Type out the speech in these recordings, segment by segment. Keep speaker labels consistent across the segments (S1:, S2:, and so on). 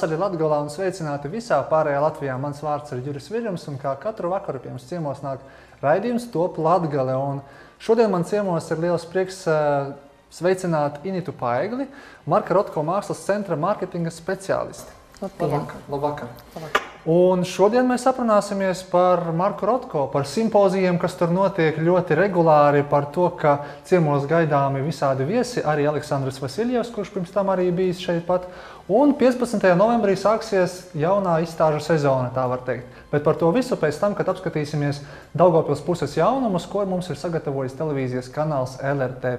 S1: pavasari Latgalā un sveicināti visā pārējā Latvijā. Mans vārds ir Juris Viļņums un kā katru vakaru pie mums ciemos nāk raidījums Top Latgale. Un šodien man ciemos ir liels prieks sveicināt Initu Paegli, Marka Rotko mākslas centra mārketinga speciālisti. Labvakar. Un šodien mēs aprunāsimies par Marku Rotko, par simpozijiem, kas tur notiek ļoti regulāri, par to, ka ciemos gaidāmi visādi viesi, arī Aleksandrs Vasiljevs, kurš pirms tam arī bijis šeit pat. Un 15. novembrī sāksies jaunā izstāžu sezona, tā var teikt. Bet par to visu pēc tam, kad apskatīsimies Daugavpils puses jaunumus, ko mums ir sagatavojis televīzijas kanāls LRT+.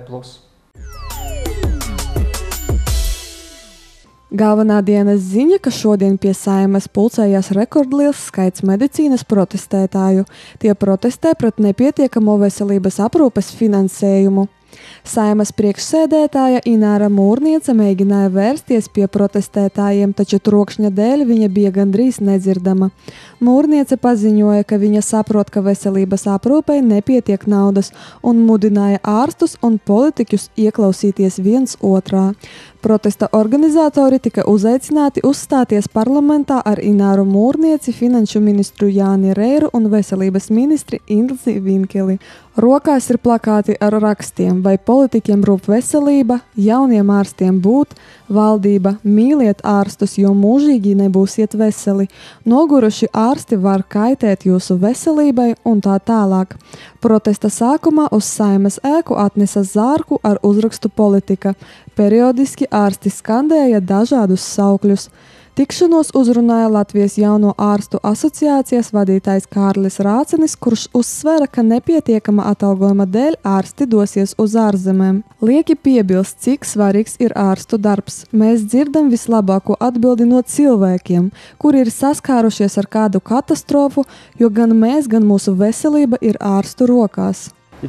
S2: Galvenā dienas ziņa, ka šodien pie Saeimas pulcējās rekordliels skaits medicīnas protestētāju. Tie protestē pret nepietiekamo veselības aprūpes finansējumu. Saeimas priekšsēdētāja Ināra Mūrniece mēģināja vērsties pie protestētājiem, taču trokšņa dēļ viņa bija gandrīz nedzirdama. Mūrniece paziņoja, ka viņa saprot, ka veselības aprūpei nepietiek naudas un mudināja ārstus un politiķus ieklausīties viens otrā. Protesta organizatori tika uzaicināti uzstāties parlamentā ar Ināru Mūrnieci, finanšu ministru Jāni Reiru un veselības ministri Ilzi Vinkeli. Rokās ir plakāti ar rakstiem, vai politiķiem rūp veselība, jauniem ārstiem būt, valdība, mīliet ārstus, jo mūžīgi nebūsiet veseli. Noguruši ārsti var kaitēt jūsu veselībai un tā tālāk. Protesta sākumā uz Saeimas ēku atnesa zārku ar uzrakstu politika. Periodiski ārsti skandēja dažādus saukļus. Tikšanos uzrunāja Latvijas jauno ārstu asociācijas vadītājs Kārlis Rācenis, kurš uzsvēra, ka nepietiekama atalgojuma dēļ ārsti dosies uz ārzemēm. Lieki piebilst, cik svarīgs ir ārstu darbs. Mēs dzirdam vislabāko atbildi no cilvēkiem, kuri ir saskārušies ar kādu katastrofu, jo gan mēs, gan mūsu veselība ir ārstu rokās.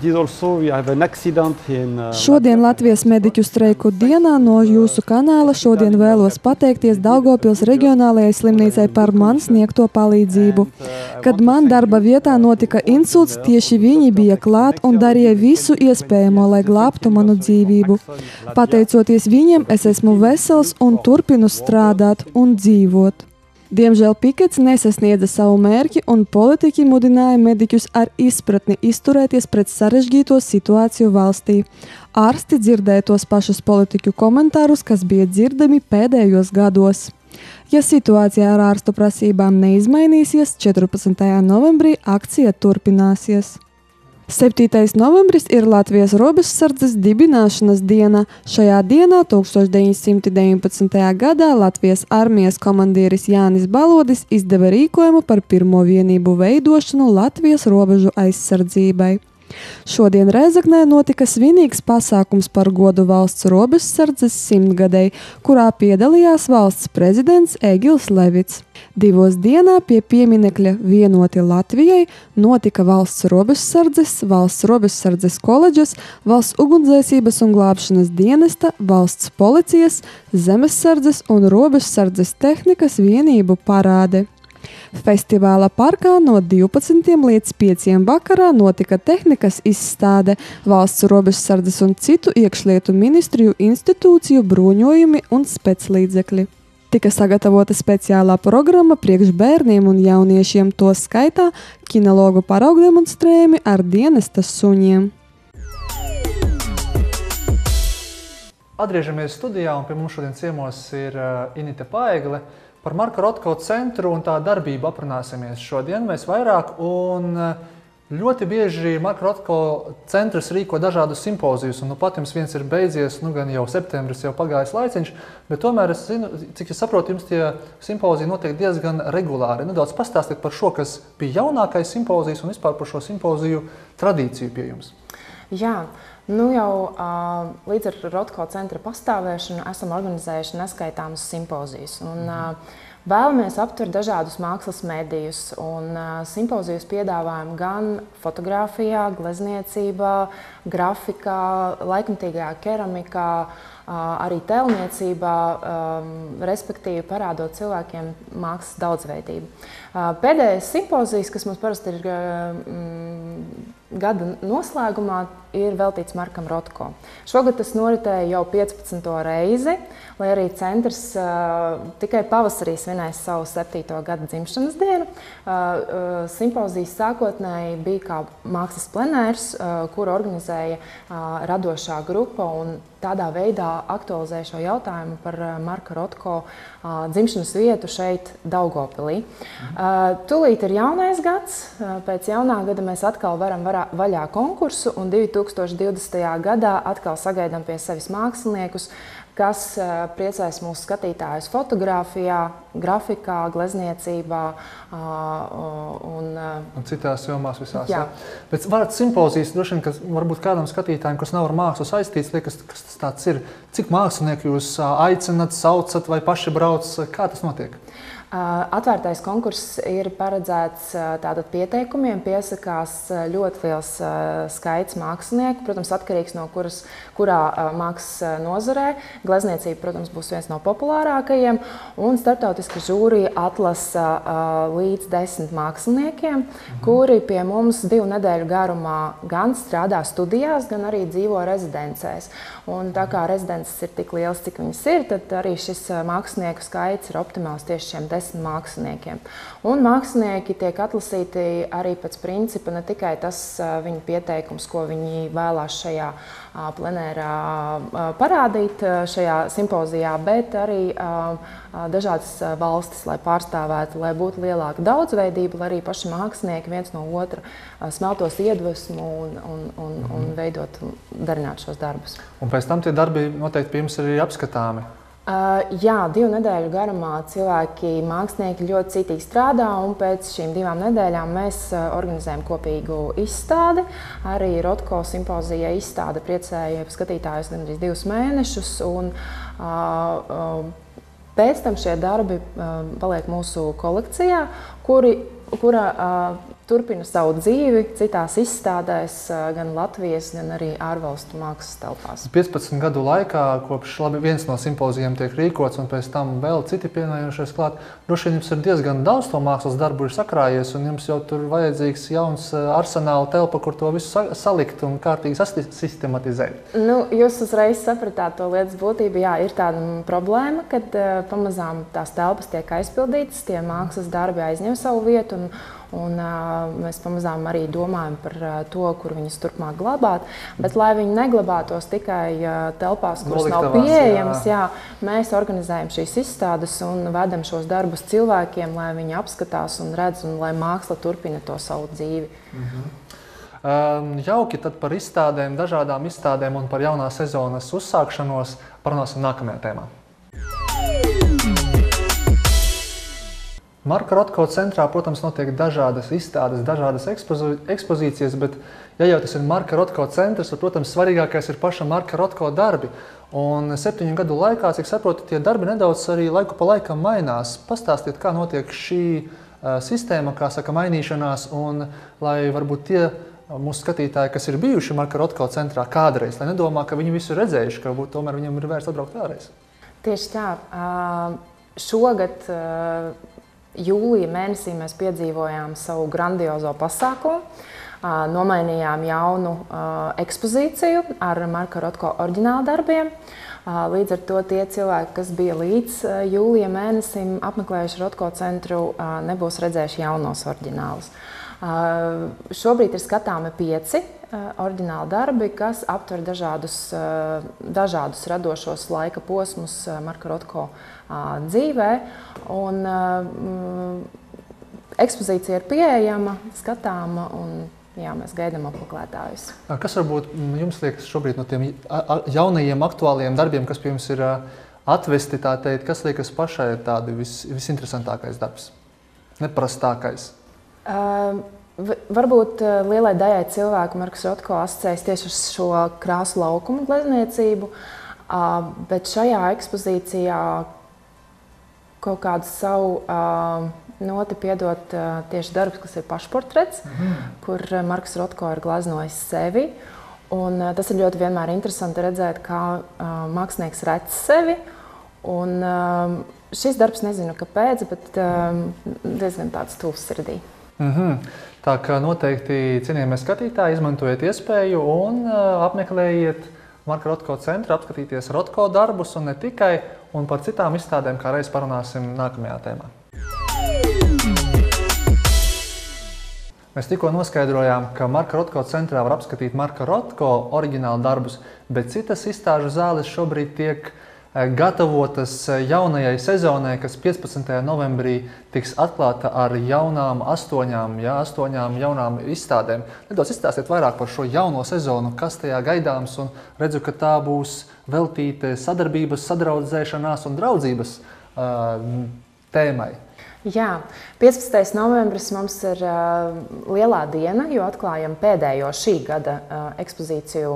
S2: Šodien Latvijas mediķu streiku dienā no jūsu kanāla šodien vēlos pateikties Daugavpils reģionālajai slimnīcai par man sniegto palīdzību. Kad man darba vietā notika insults, tieši viņi bija klāt un darīja visu iespējamo, lai glābtu manu dzīvību. Pateicoties viņiem, es esmu vesels un turpinu strādāt un dzīvot. Diemžēl pikets nesasniedza savu mērķi un politiķi mudināja mediķus ar izpratni izturēties pret sarežģīto situāciju valstī. Ārsti dzirdēja tos pašus politiķu komentārus, kas bija dzirdami pēdējos gados. Ja situācija ar ārstu prasībām neizmainīsies, 14. novembrī akcija turpināsies. 7. novembris ir Latvijas robežsardzes dibināšanas diena. Šajā dienā 1919. gadā Latvijas armijas komandieris Jānis Balodis izdeva rīkojumu par pirmo vienību veidošanu Latvijas robežu aizsardzībai. Šodien Rēzaknē notika svinīgs pasākums par godu valsts robežsardzes 100-gadei, kurā piedalījās valsts prezidents Egils Levits. 2 dienā pie pieminekļa Vienoti Latvijai notika valsts robežsardzes koledžas, valsts ugunsdzēsības un glābšanas dienesta, valsts policijas, zemessardzes un robežsardzes tehnikas vienību parāde. Festivāla parkā no 12 līdz 5 vakarā notika tehnikas izstāde, valsts robežsardzes un citu iekšlietu ministriju institūciju bruņojumi un speclīdzekļi. Tika sagatavota speciālā programma priekš bērniem un jauniešiem, to skaitā kinologu paraugdemonstrējumi ar dienesta suņiem.
S1: Atgriežamies studijā un pie mums šodien ciemos ir Inita Paegle. Par Marka Rotko centru un tā darbību aprunāsimies šodien mēs vairāk, un ļoti bieži Marka Rotko centrs rīko dažādus simpozijus, un pat jums viens ir beidzies, gan jau septembris, jau pagājis laiciņš, bet tomēr es zinu, cik es saprotu, jums tie simpoziji notiek diezgan regulāri. Nedaudz pastāstiet par šo, kas bija jaunākais simpozijas un vispār par šo simpoziju tradīciju pie jums.
S3: Jā. Jau līdz ar Rotko centra pastāvēšanu esam organizējuši neskaitāmas simpozijas. Vēlamies aptvert dažādus mākslas medijus. Simpozijas piedāvājam gan fotografijā, glezniecībā, grafikā, laikmatīgajā keramikā, arī tēlniecībā, respektīvi parādot cilvēkiem mākslas daudzveidību. Pēdējais simpozijas, kas mums parasti ir gada noslēgumā, ir veltīts Markam Rotko. Šogad tas noritēja jau 15. reizi, lai arī centrs tikai pavasarī svinēs savu 7. gada dzimšanas dienu. Simpozijas sākotnēji bija kā mākslas plenērs, kuru organizēja radošā grupa un tādā veidā aktualizēja šo jautājumu par Marka Rotko dzimšanas vietu šeit, Daugavpilī. Tūlīt ir jaunais gads. Pēc jaunā gada mēs atkal varam vaļā konkursu un 2020. gadā atkal sagaidām pie sevis māksliniekus, kas priecēs mūsu skatītājus fotogrāfijā, grafikā, glezniecībā
S1: un citās jomās visās. Jā. Bet varat simpozijas, droši vien, ka varbūt kādam skatītājiem, kas nav ar mākslu saistīts, liekas, kas tas tāds ir. Cik mākslinieku jūs aicinat, saucat vai paši brauc? Kā tas notiek?
S3: Atvērtais konkurss ir paredzēts tātad pieteikumiem, piesakās ļoti liels skaits mākslinieku, protams, atkarīgs no kurā mākslas nozarē. Glezniecība, protams, būs viens no populārākajiem, un starptautiska žūrija atlasa līdz 10 māksliniekiem, kuri pie mums 2 nedēļu garumā gan strādā studijās, gan arī dzīvo rezidencēs. Un tā kā rezidences ir tik liels, cik viņas ir, tad arī šis mākslinieku skaits ir optimāls tieši šiem 10 māksliniekiem. Un mākslinieki tiek atlasīti arī pēc principa ne tikai tas viņu pieteikums, ko viņi vēlās šajā plenērā parādīt šajā simpozijā, bet arī dažādas valstis, lai pārstāvētu, lai būtu lielāka daudzveidība, lai arī paši mākslinieki viens no otra smeltos iedvesmu un veidot, darināt šos darbus.
S1: Un pēc tam tie darbi noteikti pie jums ir apskatāmi.
S3: Jā, 2 nedēļu garumā cilvēki, mākslinieki ļoti citīgi strādā, un pēc šīm 2 nedēļām mēs organizējam kopīgu izstādi. Arī Rotko simpozija izstāde priecēja skatītājus gandrīz 2 mēnešus, un pēc tam šie darbi paliek mūsu kolekcijā, kura turpina savu dzīvi citās izstādēs, gan Latvijas, gan arī ārvalstu mākslas telpās.
S1: 15 gadu laikā, kopš viens no simpozijiem tiek rīkots, un pēc tam vēl citi pievienojušies klāt, droši vien jums ir diezgan daudz to mākslas darbu ir sakrājies, un jums jau tur vajadzīgs jauns arsenāla telpa, kur to visu salikt un kārtīgi sistematizēt.
S3: Jūs uzreiz sapratāt to lietas būtību. Jā, ir tāda problēma, kad pamazām tās telpas tiek aizpildītas, tie mākslas darbi aizņem savu vietu, un mēs pamazām arī domājam par to, kur viņus turpmāk glabāt. Bet, lai viņi neglabātos tikai telpās, kuras nav pieejamas, mēs organizējam šīs izstādes un vedam šos darbus cilvēkiem, lai viņi apskatās un redz, un lai māksla turpina to savu dzīvi.
S1: Jauki, tad par izstādēm, dažādām izstādēm un par jaunā sezonas uzsākšanos parunāsim nākamajā tēmā. Marka Rotko centrā, protams, notiek dažādas izstādes, dažādas ekspozīcijas, bet, ja jau tas ir Marka Rotko centrs, tad, protams, svarīgākais ir paša Marka Rotko darbi. Un 7 gadu laikā, cik saprotu, tie darbi nedaudz arī laiku pa laikam mainās. Pastāstiet, kā notiek šī sistēma, kā saka, mainīšanās, un lai varbūt tie mūsu skatītāji, kas ir bijuši Marka Rotko centrā kādreiz, lai nedomā, ka viņi visu ir redzējuši, ka varbūt tomēr viņam ir vērts atbraukt vēlreiz.
S3: Tieši tā. Šogad jūlija mēnesī mēs piedzīvojām savu grandiozo pasākumu. Nomainījām jaunu ekspozīciju ar Marka Rotko oriģinālu darbiem. Līdz ar to tie cilvēki, kas bija līdz jūlija mēnesim apmeklējuši Rotko centru, nebūs redzējuši jaunos oriģinālus. Šobrīd ir skatāmi 5 oriģināli darbi, kas aptver dažādus radošos laika posmus Marka Rotko dzīvē. Un ekspozīcija ir pieejama, skatāma, un mēs gaidām apmeklētājus.
S1: Kas varbūt jums liekas šobrīd no tiem jaunajiem, aktuāliem darbiem, kas pie jums ir atvesti, tā teikt, kas liekas pašai tādi visinteresantākais darbs, neparastākais?
S3: Varbūt lielai daļai cilvēku Marks Rotko asociējas tieši uz šo krāsu laukumu glezniecību, bet šajā ekspozīcijā kaut kādu savu noti piedot tieši darbs, kas ir pašportrets, kur Marks Rotko ir gleznojis sevi. Un tas ir ļoti vienmēr interesanti redzēt, kā mākslinieks redz sevi. Un šis darbs, nezinu kāpēc, bet diezgan tāds tuvs sirdī.
S1: Tā kā noteikti cienījamie skatītāji, izmantojiet iespēju un apmeklējiet Marka Rotko centru, apskatīties Rotko darbus un ne tikai, un par citām izstādēm kā reiz parunāsim nākamajā tēmā. Mēs tikko noskaidrojām, ka Marka Rotko centrā var apskatīt Marka Rotko oriģinālu darbus, bet citas izstāžu zāles šobrīd tiek gatavotas jaunajai sezonai, kas 15. novembrī tiks atklāta ar jaunām astoņām jaunām izstādēm. Nedaudz izstāstiet vairāk par šo jauno sezonu, kas tajā gaidāms, un redzu, ka tā būs veltīta sadarbības, sadraudzēšanās un draudzības tēmai.
S3: Jā, 15. novembris mums ir lielā diena, jo atklājam pēdējo šī gada ekspozīciju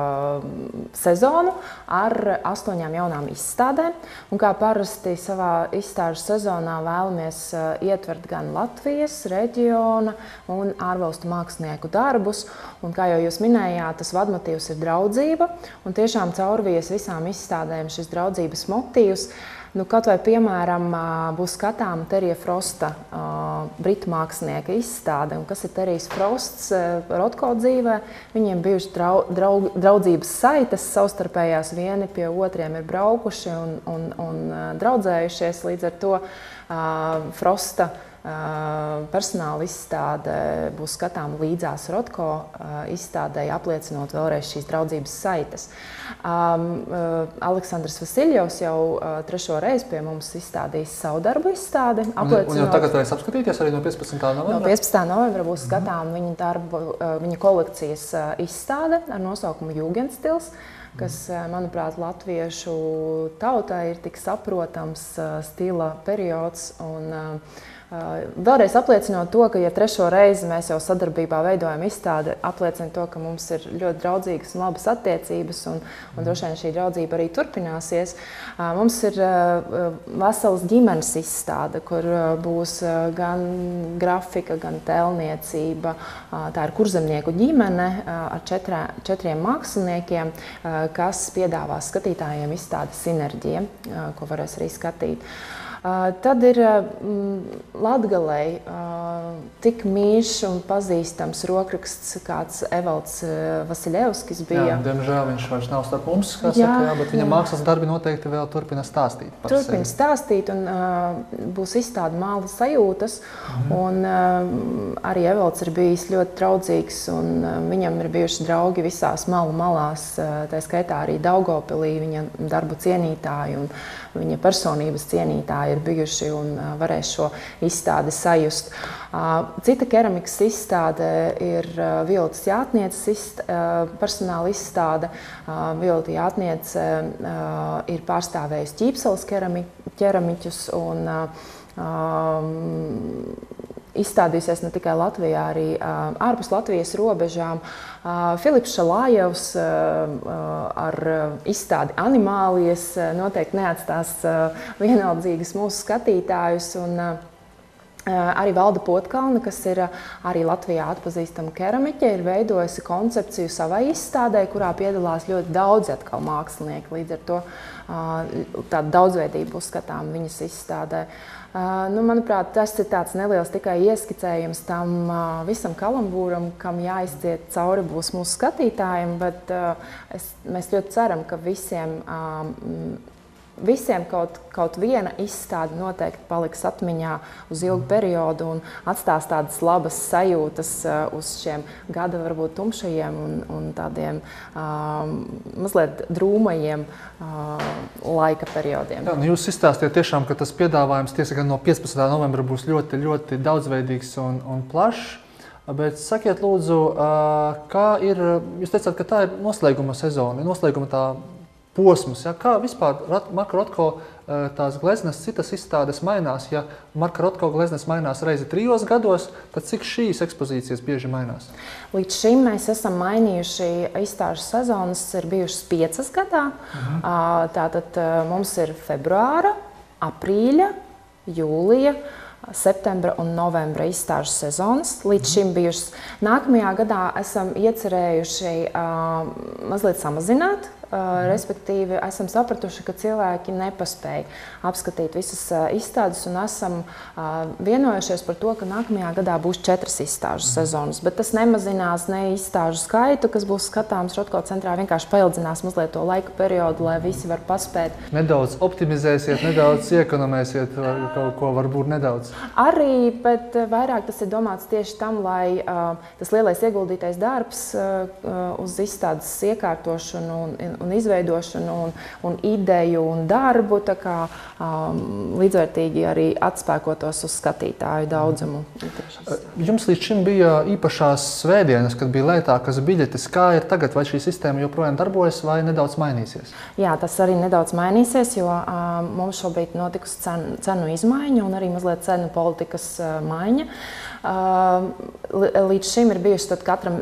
S3: sezonu ar 8 jaunām izstādēm. Un kā parasti savā izstāžu sezonā vēlamies ietvert gan Latvijas, reģiona un ārvalstu mākslinieku darbus. Un kā jau jūs minējāt, tas vadmotīvs ir draudzība, un tiešām caurvies visām izstādēm šis draudzības motīvs. Kaut vai, piemēram, būs skatāma Terija Frosta, britu mākslinieka izstāde. Un kas ir Terijs Frosts Rotko dzīvē? Viņiem bijuši draudzības saites, savstarpējās, vieni pie otriem ir braukuši un draudzējušies. Līdz ar to Frosta personāla izstāde būs skatāma līdzās Rotko izstādei, apliecinot vēlreiz šīs draudzības saites. Aleksandrs Vasiljovs jau 3. reizi pie mums izstādīs savu darbu izstādi.
S1: Un jau tagad varēs apskatīties arī no 15. novembra?
S3: No 15. novembra būs skatāma viņa darbu, viņa kolekcijas izstāde ar nosaukumu Jūgendstils, kas, manuprāt, latviešu tautai ir tik saprotams stila periods. Un vēlreiz apliecinot to, ka, ja 3. reizi mēs jau sadarbībā veidojam izstādi, apliecina to, ka mums ir ļoti draudzīgas un labas attiecības, un droši vien šī draudzība arī turpināsies. Mums ir veselas ģimenes izstāde, kur būs gan grafika, gan tēlniecība. Tā ir kurzemnieku ģimene ar 4 māksliniekiem, kas piedāvā skatītājiem izstādi Sinerģija, ko varēs arī skatīt. Tad ir Latgalei tik mīļš un pazīstams rokraksts, kāds Evalds Vasiljevskis bija.
S1: Jā, diemžēl viņš vairs nav starp mums, kā saka, bet viņa mākslas darbi noteikti vēl turpina stāstīt par sevi.
S3: Turpina stāstīt, un būs izstāde Māla sajūtas, un arī Evalds ir bijis ļoti draudzīgs, un viņam ir bijuši draugi visās malu malās, tā skaitā arī Daugavpilī, viņa darbu cienītāji un viņa personības cienītāji ir bijuši un varēs šo izstādi sajust. Cita keramikas izstāde ir Violetas Jātnieces personāla izstāde. Violeta Jātniece ir pārstāvējusi Ķīpseles keramiķus un izstādījusies ne tikai Latvijā, arī ārpus Latvijas robežām. Filips Šalājevs ar izstādi Animālijas noteikti neatstās vienaldzīgas mūsu skatītājus. Un arī Valda Potkalne, kas ir arī Latvijā atpazīstama keramiķe, ir veidojusi koncepciju savai izstādē, kurā piedalās ļoti daudz atkal mākslinieki. Līdz ar to tāda daudzveidība būs skatām viņas izstādē. Manuprāt, tas ir tāds neliels tikai ieskicējums tam visam kalambūram, kam jāizciet cauri būs mūsu skatītājiem, bet mēs ļoti ceram, ka visiem kaut viena izstāde noteikti paliks atmiņā uz ilgu periodu un atstās tādas labas sajūtas uz šiem gada varbūt tumšajiem un tādiem mazliet drūmajiem laika periodiem.
S1: Jā, jūs izstāstījāt tiešām, ka tas piedāvājums tiesa gan no 15. novembra būs ļoti, ļoti daudzveidīgs un plašs. Bet sakiet lūdzu, kā ir, jūs teicāt, ka tā ir noslēguma sezona, noslēguma tā posms, ja? Kā vispār Marka Rotko tās gleznas, citas izstādes mainās? Ja Marka Rotko gleznas mainās reizi 3 gados, tad cik šīs ekspozīcijas bieži mainās?
S3: Līdz šim mēs esam mainījuši izstāžu sezonas, ir bijušas 5 gadā. Tātad mums ir februāra, aprīļa, jūlija, septembra un novembra izstāžu sezonas. Līdz šim bijušas. Nākamajā gadā esam iecerējuši mazliet samazināt respektīvi esam sapratuši, ka cilvēki nepaspēja apskatīt visas izstādes un esam vienojušies par to, ka nākamajā gadā būs 4 izstāžu sezonas, bet tas nemazinās ne izstāžu skaitu, kas būs skatāms Rotko centrā, vienkārši paildzinās mazliet to laika periodu, lai visi var paspēt.
S1: Nedaudz optimizēsiet, nedaudz iekonomēsiet kaut ko, varbūt nedaudz.
S3: Arī, bet vairāk tas ir domāts tieši tam, lai tas lielais ieguldītais darbs uz izstādes iekārtošanu un izveidošanu un ideju un darbu tā kā līdzvērtīgi arī atspēkotos uz skatītāju daudzumu.
S1: Jums līdz šim bija īpašās svētdienas, kad bija lētākas biļetes. Kā ir tagad? Vai šī sistēma joprojām darbojas vai nedaudz mainīsies?
S3: Jā, tas arī nedaudz mainīsies, jo mums šobrīd notikusi cenu izmaiņa un arī mazliet cenu politikas maiņa. Līdz šim ir bijuši katra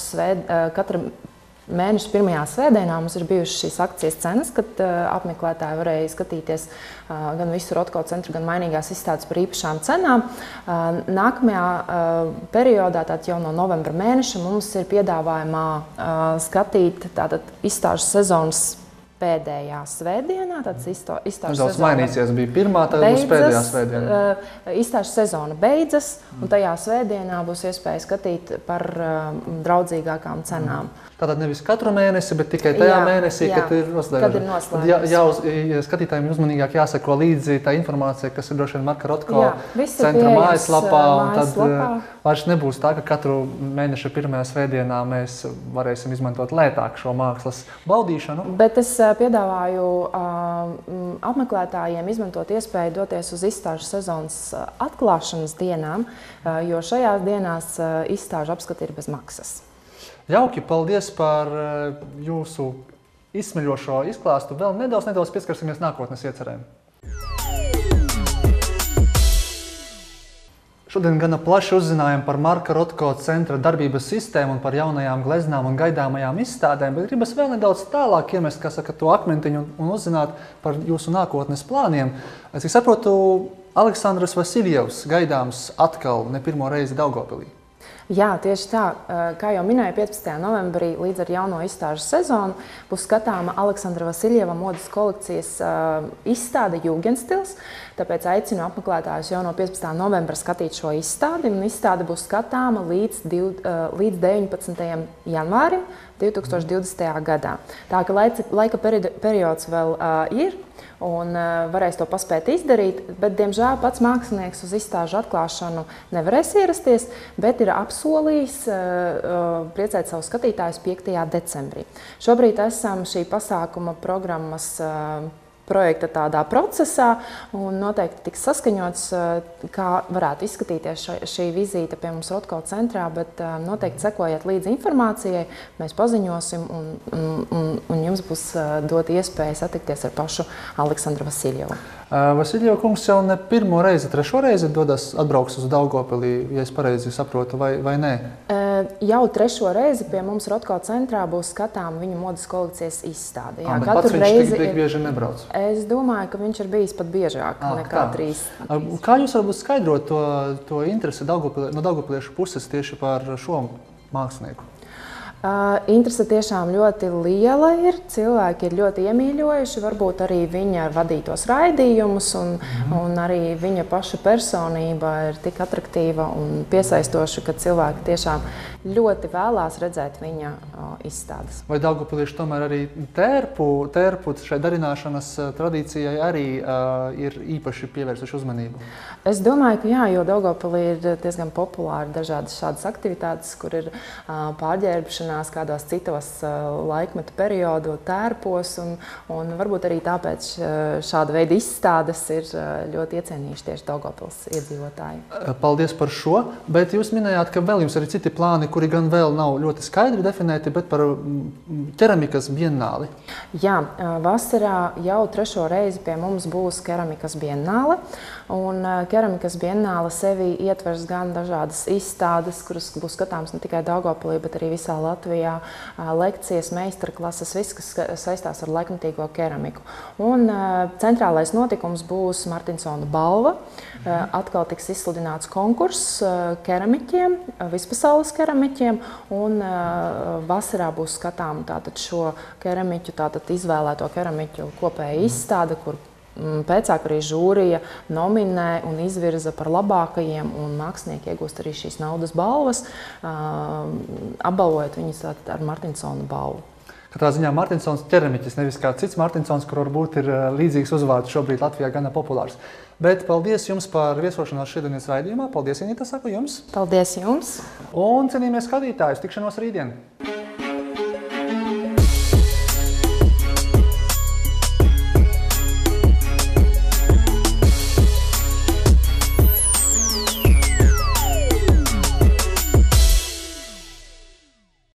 S3: mēneša pirmajā svētdienā mums ir bijušas šīs akcijas cenas, kad apmeklētāji varēja skatīties gan visu Rotko centru, gan mainīgās izstādes par īpašām cenām. Nākamajā periodā, tātad jau no novembra mēneša, mums ir piedāvājumā skatīt izstāžu sezonas pēdējā svētdienā, tāds izstāžu sezona
S1: mainīsies, bija pirmā, tad būs pēdējā svētdienā.
S3: Izstāžu sezona beidzas, un tajā svētdienā būs iespēja skatīt par draudzīgākām cenām.
S1: Tātad nevis katru mēnesi, bet tikai tajā mēnesī, kad ir noslēgums. Skatītājiem uzmanīgāk jāseko līdzi tā informācija, kas ir droši vien Marka Rotko centra mājaslapā, un tad vairs nebūs tā, ka katru mēneša pirmajā svētdienā mēs varēsim izmantot lētāk šo mākslas baudīšanu.
S3: Bet es piedāvāju apmeklētājiem izmantot iespēju doties uz izstāžu sezonas atklāšanas dienām, jo šajās dienās izstāžu apskati ir bez maksas.
S1: Jauki, paldies par jūsu izsmeļošo izklāstu. Vēl nedaudz pieskarsimies nākotnes iecerēm. Šodien gana plaši uzzinājām par Marka Rotko centra darbības sistēmu un par jaunajām gleznām un gaidāmajām izstādēm, bet gribas vēl nedaudz tālāk iemest, kā saka, to akmentiņu un uzzināt par jūsu nākotnes plāniem. Es saprotu, Aleksandrs Vasiljevs gaidāms atkal ne pirmo reizi Daugavpilī.
S3: Jā, tieši tā. Kā jau minēju, 15. novembrī līdz ar jauno izstāžu sezonu būs skatāma Aleksandra Vasiljeva modes kolekcijas izstāde Jugendstils. Tāpēc aicinu apmeklētājus jau no 15. novembra skatīt šo izstādi. Izstāde būs skatāma līdz 19. janvārim 2020. gadā. Tā ka laika periods vēl ir. Un varēs to paspēt izdarīt, bet, diemžēl, pats mākslinieks uz izstāžu atklāšanu nevarēs ierasties, bet ir apsolījis priecēt savus skatītājus 5. decembrī. Šobrīd esam šī pasākuma programmas projekta tādā procesā, un noteikti tiks saskaņots, kā varētu izskatīties šī vizīte pie mums Rotko centrā, bet noteikti sekojiet līdzi informācijai, mēs paziņosim, un jums būs dot iespēja satikties ar pašu Aleksandru Vasiljevu.
S1: Vasiljeva kungs jau ne pirmo reizi, trešo reizi atbrauks uz Daugavpilī, ja es pareizi saprotu, vai nē?
S3: Jau trešo reizi pie mums Rotko centrā būs skatām viņa modes kolekcijas izstāde.
S1: Bet pats viņš tik bieži nebrauc?
S3: Es domāju, ka viņš ir bijis pat biežāk nekā 3.
S1: Kā jūs varbūt skaidrot to interesi no daugavpiliešu puses tieši par šo mākslinieku?
S3: Interese tiešām ļoti liela ir. Cilvēki ir ļoti iemīļojuši, varbūt arī viņa vadītos raidījumus, un arī viņa paša personība ir tik attraktīva un piesaistoša, ka cilvēki tiešām ļoti vēlās redzēt viņa izstādes.
S1: Vai daugavpilieši tomēr arī tērpu šai darināšanas tradīcijai arī ir īpaši pievērsuši uzmanību?
S3: Es domāju, ka jā, jo Daugavpilī ir diezgan populāri dažādas šādas aktivitātes, kur ir pārģērbšanās kādos citos laikmetu periodu tērpos, un varbūt arī tāpēc šāda veida izstādes ir ļoti iecienījuši tieši Daugavpils iedzīvotāji.
S1: Paldies par šo, bet jūs minējāt, ka vēl jums arī citi plāni, kuri gan vēl nav ļoti skaidri definēti, bet par keramikas bienāli.
S3: Jā, vasarā jau 3. reizi pie mums būs keramikas bienāle. Un keramikas bienāle sevi ietvers gan dažādas izstādes, kuras būs skatāmas ne tikai Daugavpilī, bet arī visā Latvijā, lekcijas, meistarklases, viss, kas saistās ar laikmetīgo keramiku. Un centrālais notikums būs Martinsona balva. Atkal tiks izsludināts konkurss keramiķiem, vispasaules keramiķiem, un vasarā būs skatām tātad šo keramiķu, tātad izvēlēto keramiķu kopēja izstāde, kur pēcāk arī žūrija nominē un izvirza par labākajiem, un mākslinieki iegūst arī šīs naudas balvas, apbalvojot viņus ar Martinsona balvu.
S1: Katrā ziņā Martinsons ķeramiķis, nevis kāds cits Martinsons, kur varbūt ir līdzīgs uzvārds šobrīd Latvijā gana populārs. Bet paldies jums par viesošanos šodienas raidījumā. Paldies, Inita, saku jums.
S3: Paldies jums.
S1: Un cienījamies skatītājus, tikšanos rītdien.